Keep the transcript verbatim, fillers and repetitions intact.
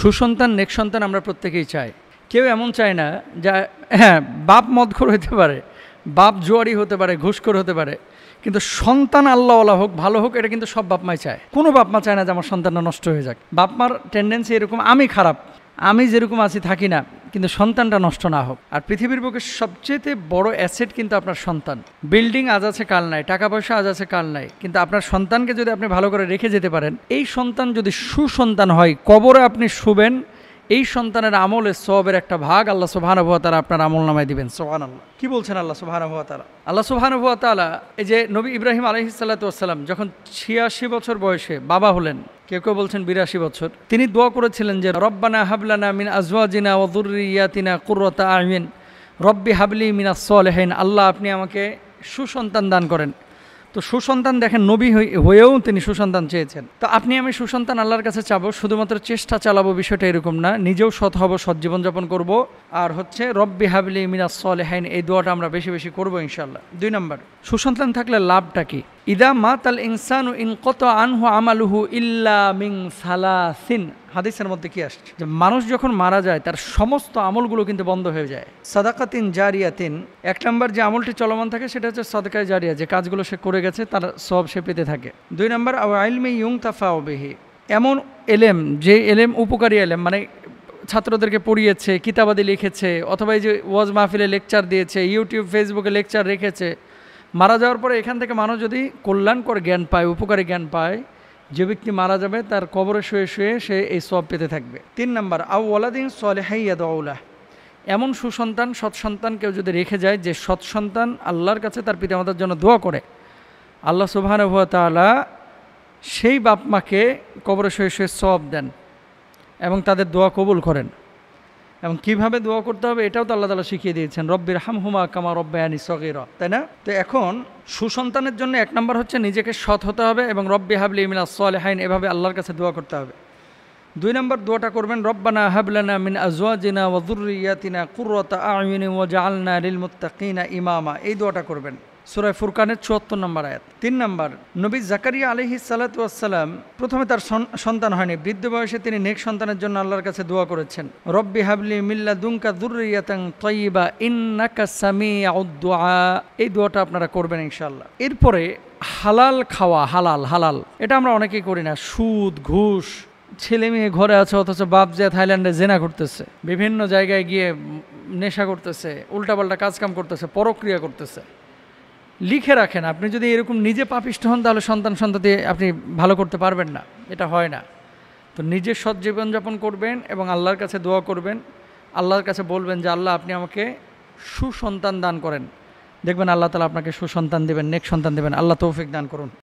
সুসন্তান নেক সন্তান আমরা প্রত্যেকেই চাই। কেউ এমন চায় না যা হ্যাঁ বাপ মদখোর হতে পারে, বাপ জুয়ারি হতে পারে, ঘুষখোর হতে পারে, কিন্তু সন্তান আল্লাহওয়ালা হোক, ভালো হোক, এটা কিন্তু সব বাপ মাই চায়। কোনো বাপ মা চায় না যে আমার সন্তানটা নষ্ট হয়ে যাক। বাপ মার টেন্ডেন্সি এরকম, আমি খারাপ, আমি যেরকম আছি থাকি না, কিন্তু সন্তানটা নষ্ট না হোক। আর পৃথিবীর বুকে সবচেয়ে বড় অ্যাসেট কিন্তু আপনার সন্তান। বিল্ডিং আজ আছে কাল নাই, টাকা পয়সা আজ আছে কাল নাই, কিন্তু আপনার সন্তানকে যদি আপনি ভালো করে রেখে যেতে পারেন, এই সন্তান যদি সুসন্তান হয়, কবরে আপনি শুবেন, এই সন্তানের আমলের সওয়াবের একটা ভাগ আল্লাহ সুবহানাহু ওয়া তাআলা আপনার আমলনামায় দিবেন। সুবহানাল্লাহ, কি বলছেন আল্লাহ সুবহানাহু ওয়া তাআলা? আল্লাহ সুবহানাহু ওয়া তাআলা এই যে নবী ইব্রাহিম আলাইহিস সালাতু ওয়াস সালাম যখন ছিয়াশি বছর বয়সে বাবা হলেন, কেউ কেউ বলছেন বিরাশি বছর, তিনি দোয়া করেছিলেন যে রব্বানা হাবলানা মিন আজওয়াজিনা ওয়া যুররিয়াতিনা কুররাতা আ'ইউন রব্বি হাবলি মিনাস সলিহিন। আল্লাহ আপনি আমাকে সুসন্তান দান করেন। তো সুসন্তান দেখেন, নবী হয়েও তিনি সুসন্তান চেয়েছেন। তো আপনি আমি সুসন্তান আল্লাহর কাছে চাবো, শুধুমাত্র চেষ্টা চালাবো বিষয়টা এরকম না, নিজেও সৎ হব, সৎ জীবনযাপন করব। আর হচ্ছে রব্বি হাবলি মিনাস সলিহিন, এই দোয়াটা আমরা বেশি বেশি করবো ইনশাআল্লাহ। দুই নম্বর, সুসন্তান থাকলে লাভটা কি? ইদা মাতাল ইনসানু ইনকাতা আনহু আমালুহু ইল্লা মিন সালাসিন। হাদিসের মধ্যে কি আসছে যে মানুষ যখন মারা যায় তার সমস্ত আমলগুলো কিন্তু বন্ধ হয়ে যায়। সাদাকাতিন জারিয়াতিন, এক নম্বর যে আমলটি চলমান থাকে সেটা হচ্ছে সাদাকায়ে জারিয়া, যে কাজগুলো সে করে গেছে তার সওয়াব সে পেতে থাকে। দুই নম্বর আও ইলমি ইউনতাফাউ বিহি, এমন এলেম যে এলেম উপকারী এলেম, মানে ছাত্রদেরকে পড়িয়েছে, কিতাবাদি লিখেছে, অথবা এই যে ওয়াজ মাহফিলে লেকচার দিয়েছে, ইউটিউব ফেসবুকে লেকচার রেখেছে, মারা যাওয়ার পরে এখান থেকে মানুষ যদি কল্যাণকর জ্ঞান পায়, উপকারী জ্ঞান পায়, যে ব্যক্তি মারা যাবে তার কবরে শুয়ে শুয়ে সে এই সওয়াব পেতে থাকবে। তিন নম্বর আও ওয়ালাদিন সলিহিন ইয়াদউ লাহু, এমন সুসন্তান সৎ সন্তান কেউ যদি রেখে যায় যে সৎ সন্তান আল্লাহর কাছে তার পিতামাতার জন্য দোয়া করে, আল্লাহ সুবহানাহু ওয়া তাআলা সেই বাপ মাকে কবরে শুয়ে শুয়ে সওয়াব দেন এবং তাদের দোয়া কবুল করেন। এবং কীভাবে দোয়া করতে হবে এটাও তো আল্লাহ তাআলা শিখিয়ে দিয়েছেন, রব্বির হামহুমা কামা রব্বায়ানি সগীরা, তাই না? তো এখন সুসন্তানের জন্য এক নম্বর হচ্ছে নিজেকে সৎ হতে হবে এবং রব্বি হাবলি মিনাস সলিহিন এভাবে আল্লাহর কাছে দোয়া করতে হবে। দুই নম্বর দোয়াটা করবেন রব্বানা হাবলানা মিন আজওয়াজিনা ওয়া যুররিয়াতিনা কুররাতা আ'ইউন ওয়াজআলনা লিল মুত্তাকিনা ইমামা, এই দোয়াটা করবেন, সূরা ফুরকানের চুয়াত্তর নম্বর আয়াত। তিন নম্বর, নবী জাকারিয়া আলাইহিস সালাতু ওয়াস সালাম প্রথমে তার সন্তান হয়নি, বৃদ্ধ বয়সে তিনি নেক সন্তানের জন্য আল্লাহর কাছে দোয়া করেছেন, রব্বি হাবলি মিন লাদুনকা যুররিয়াতান তাইয়্যিবা ইন্নাকা সামিউদ দুআ, এই দোয়াটা আপনারা করবেন ইনশাআল্লাহ। এরপরে হালাল খাওয়া, হালাল হালাল এটা আমরা অনেকেই করি না। সুদ, ঘুষ, ছেলে মেয়ে ঘরে আছে অথচ বাপ যে থাইল্যান্ডে জেনা করতেছে, বিভিন্ন জায়গায় গিয়ে নেশা করতেছে, উল্টাপাল্টা কাজকাম করতেছে, পরক্রিয়া করতেছে। লিখে রাখেন, আপনি যদি এরকম নিজে পাপিষ্ঠ হন তাহলে সন্তান সন্ততি আপনি ভালো করতে পারবেন না, এটা হয় না। তো নিজে সৎ জীবনযাপন করবেন এবং আল্লাহর কাছে দোয়া করবেন, আল্লাহর কাছে বলবেন যে আল্লাহ আপনি আমাকে সুসন্তান দান করেন, দেখবেন আল্লাহ তাআলা আপনাকে সুসন্তান দেবেন, নেক সন্তান দেবেন। আল্লাহ তৌফিক দান করুন।